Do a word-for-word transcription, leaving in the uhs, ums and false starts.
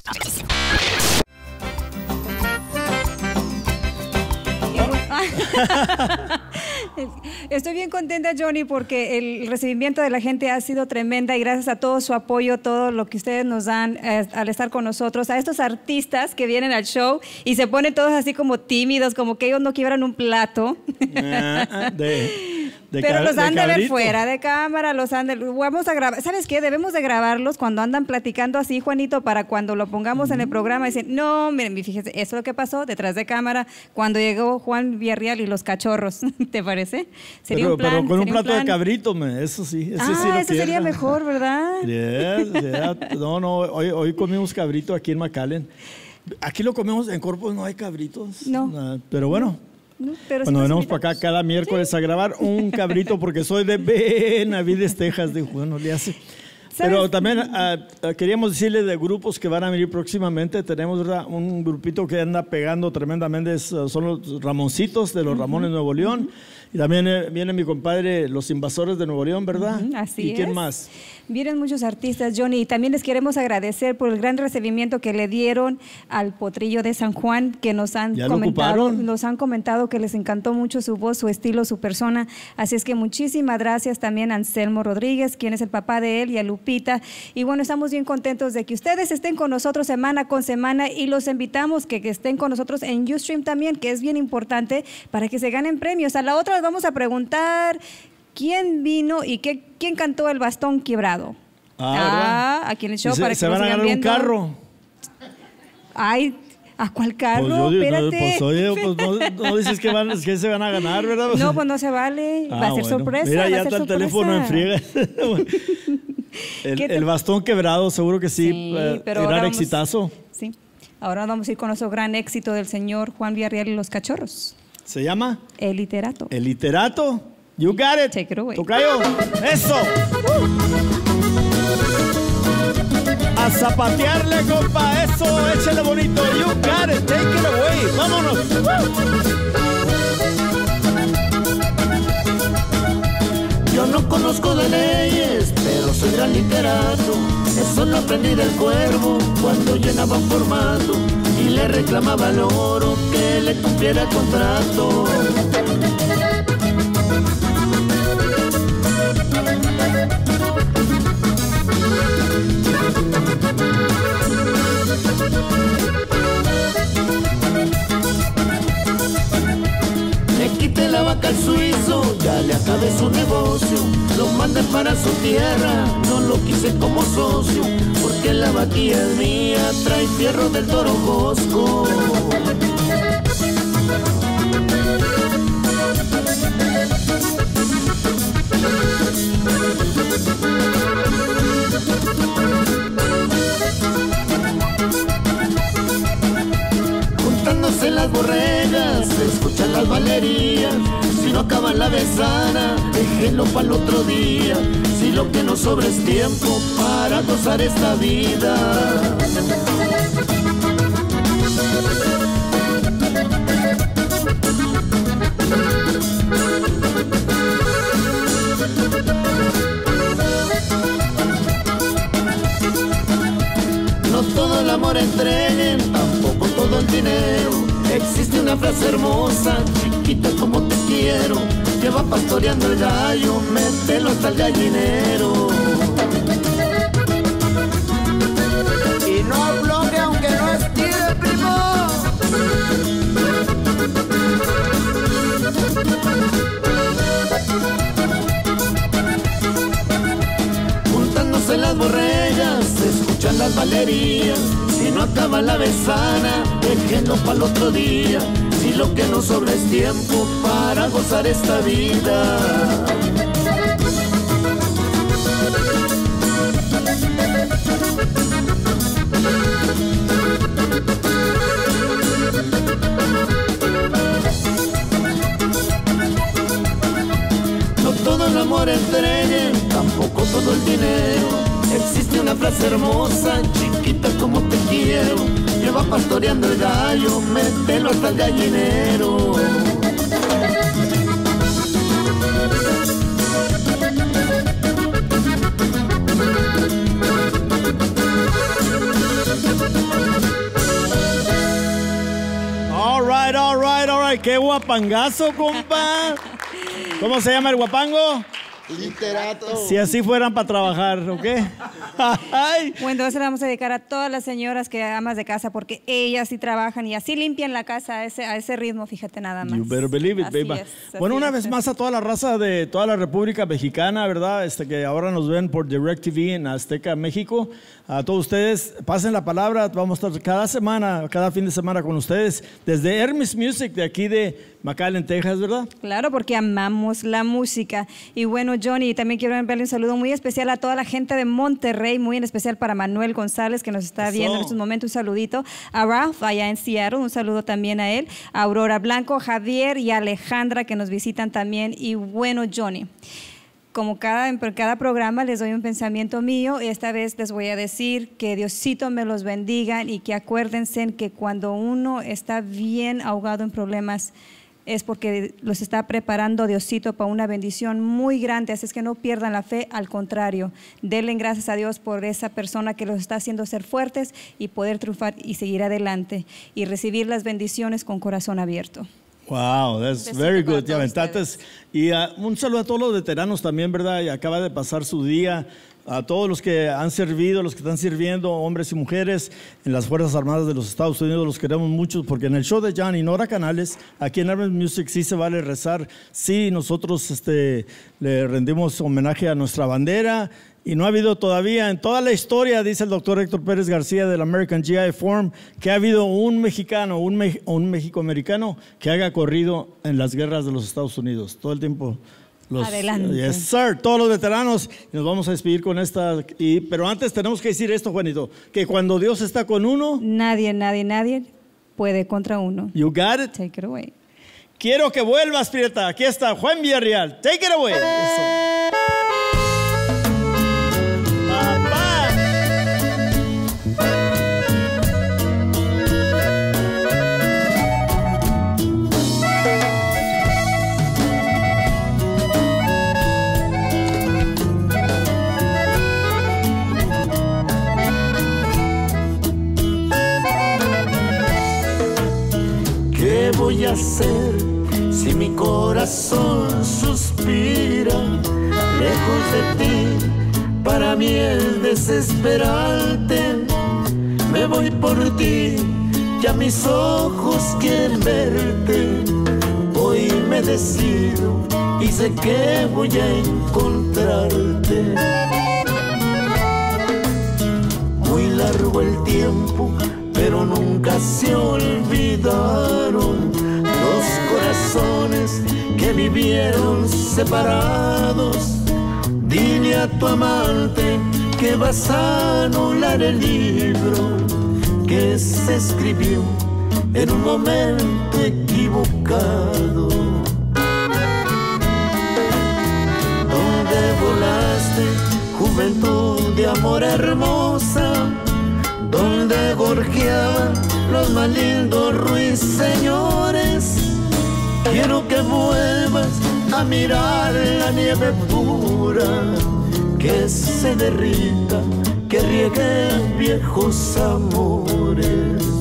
Estoy bien contenta, Johnny, porque el recibimiento de la gente ha sido tremenda y gracias a todo su apoyo, todo lo que ustedes nos dan eh, al estar con nosotros, a estos artistas que vienen al show y se ponen todos así como tímidos, como que ellos no quieran un plato. Ah, de, de Pero los han de, de ver fuera de cámara, los han de... Vamos a grabar. ¿Sabes qué? Debemos de grabarlos cuando andan platicando así, Juanito, para cuando lo pongamos mm. en el programa y dicen, no, miren, fíjense, eso es lo que pasó detrás de cámara cuando llegó Juan Villarreal y los cachorros. ¿Te parece? Sería pero, un plan, pero con un plato un de cabrito, me, eso sí. Ese ah, sí lo eso quiero. sería mejor, ¿verdad? Yes, yeah. No, no, hoy, hoy comimos cabrito aquí en McAllen. Aquí lo comemos, en Corpus no hay cabritos. No. Nah, pero bueno. No, pero Cuando si venimos para acá cada miércoles sí. a grabar un cabrito, porque soy de Benavides, Texas, de bueno, le hace. Pero también uh, queríamos decirle de grupos que van a venir próximamente. Tenemos ¿verdad? un grupito que anda pegando tremendamente, es, uh, son los Ramoncitos de los uh-huh. Ramones Nuevo León. Uh-huh. Y también eh, viene mi compadre, los Invasores de Nuevo León, ¿verdad? Uh-huh, así ¿Y es. quién más? Vienen muchos artistas, Johnny, y también les queremos agradecer por el gran recibimiento que le dieron al Potrillo de San Juan, que nos han comentado, nos han comentado que les encantó mucho su voz, su estilo, su persona. Así es que muchísimas gracias también a Anselmo Rodríguez, quien es el papá de él, y a Lupita. Y bueno, estamos bien contentos de que ustedes estén con nosotros semana con semana y los invitamos que, que estén con nosotros en Ustream también, que es bien importante para que se ganen premios. A la otra les vamos a preguntar quién vino y qué, quién cantó el bastón quebrado. Ah, ah aquí en el show se, para que se nos van a sigan ganar viendo. un carro. Ay, ¿a cuál carro? Pues yo, Espérate. No, pues, oye, pues no, no dices que, van, que se van a ganar, ¿verdad? No, pues no se vale. Ah, va a ser bueno. sorpresa. Mira, va ya a ser está el sorpresa. teléfono en friega. el, el bastón quebrado, seguro que sí. Sí, eh, pero gran vamos, exitazo. Sí. Ahora vamos a ir con nuestro gran éxito del señor Juan Villarreal y los Cachorros. ¿Se llama? El Literato. El Literato. You got it. Take it away. Tocayo. Eso. Uh. A zapatearle, compa. Eso. Échale bonito. You got it. Take it away. Vámonos. Uh. Yo no conozco de leyes, pero soy gran literato. Eso lo aprendí del Cuervo cuando llenaba un formato y le reclamaba al oro que le cumpliera el contrato. Le quité la vaca al suizo, ya le acabé su negocio. Lo mandé para su tierra, no lo quise como socio, porque la vaquilla es mía, trae fierro del Toro Cosco. Juntándose las borregas, se escuchan las valerías. Si no acaba la besana, déjenlo para el otro día. Si lo que nos sobra es tiempo para gozar esta vida. No todo el amor entreguen, tampoco todo el dinero. Existe una frase hermosa, chiquita como te quiero, que va pastoreando el gallo, mételo hasta el gallinero. Y no afloje aunque no estire, primo. Juntándose las borregas, se escuchan las valerías. Si no acaba la besana, déjenlo para el otro día. Si lo que nos sobra es tiempo para gozar esta vida. No todo el amor entreguen, tampoco todo el dinero. Existe una frase hermosa, chiquita como te quiero, que va pastoreando el gallo, mételo hasta el gallinero. qué guapangazo, compa. ¿Cómo se llama el guapango? Literato. Si así fueran para trabajar, ¿ok? Bueno, entonces le vamos a dedicar a todas las señoras que amas de casa, porque ellas sí trabajan y así limpian la casa a ese, a ese ritmo, fíjate nada más. You better believe it, baby. Bueno, una vez más a toda la raza de toda la República Mexicana, ¿verdad? Este, que ahora nos ven por DirecTV en Azteca, México. A todos ustedes, pasen la palabra. Vamos a estar cada semana, cada fin de semana con ustedes, desde Hermes Music, de aquí de McAllen, Texas, ¿verdad? Claro, porque amamos la música. Y bueno, Johnny, también quiero enviarle un saludo muy especial a toda la gente de Monterrey, muy en especial para Manuel González, que nos está viendo en estos momentos. Un saludito a Ralph, allá en Seattle, un saludo también a él, a Aurora Blanco, Javier y Alejandra, que nos visitan también. Y bueno, Johnny, como cada, en cada programa les doy un pensamiento mío, esta vez les voy a decir que Diosito me los bendiga y que acuérdense que cuando uno está bien ahogado en problemas, es porque los está preparando Diosito para una bendición muy grande, así es que no pierdan la fe, al contrario, denle gracias a Dios por esa persona que los está haciendo ser fuertes y poder triunfar y seguir adelante y recibir las bendiciones con corazón abierto. Wow, that's very good. Ya, y uh, un saludo a todos los veteranos también, ¿verdad? Y acaba de pasar su día. A todos los que han servido, los que están sirviendo, hombres y mujeres en las Fuerzas Armadas de los Estados Unidos, los queremos mucho, porque en el show de Johnny Nora Canales, aquí en Hermes Music, sí se vale rezar. Sí, nosotros este, le rendimos homenaje a nuestra bandera. Y no ha habido todavía, en toda la historia, dice el doctor Héctor Pérez García del American G I Forum, que ha habido un mexicano, un, me, un mexicoamericano que haya corrido en las guerras de los Estados Unidos. Todo el tiempo. Los, Adelante. Yes, sir. Todos los veteranos. Nos vamos a despedir con esta. Y, pero antes tenemos que decir esto, Juanito, que cuando Dios está con uno, nadie, nadie, nadie puede contra uno. You got it? Take it away. Quiero que vuelvas, Prieta. Aquí está Juan Villarreal. Take it away. Eso. ¿Qué voy a hacer si mi corazón suspira lejos de ti? Para mí es desesperante. Me voy por ti, ya mis ojos quieren verte. Hoy me decido y sé que voy a encontrarte. Muy largo el tiempo, pero nunca se olvidaron los corazones que vivieron separados. Dile a tu amante que vas a anular el libro que se escribió en un momento equivocado. ¿Dónde volaste, juventud de amor hermosa? Donde gorjeaban los más lindos ruiseñores. Quiero que vuelvas a mirar la nieve pura, que se derrita, que riegue viejos amores.